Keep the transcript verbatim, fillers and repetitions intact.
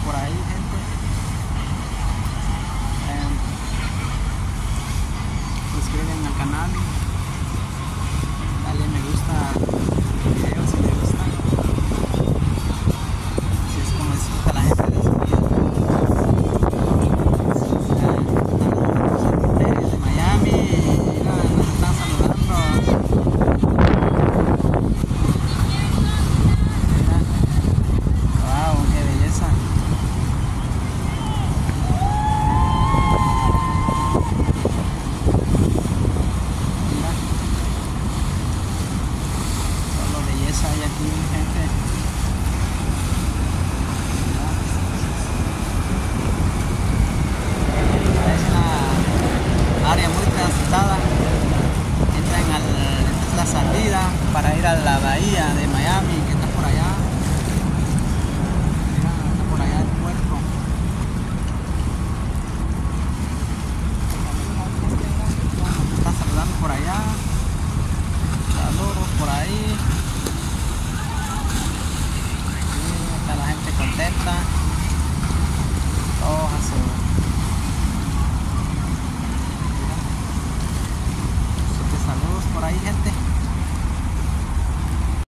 por ahí, gente. Eh, suscríbanse al canal, dale me gusta al video si les gusta. Así es como disfruta la gente de su vida. Eh, de Miami, mira, nos están saludando. Mira. Wow, qué belleza. Mira. Solo belleza hay aquí, gente. Es una área muy transitada. Entran al, esta es la salida para ir a la bahía de Miami, que está por allá. Mira, está por allá el puerto. Me están saludando por allá. Saludos por ahí. Sí, está la gente contenta. Todos a su... Así que saludos por ahí, gente.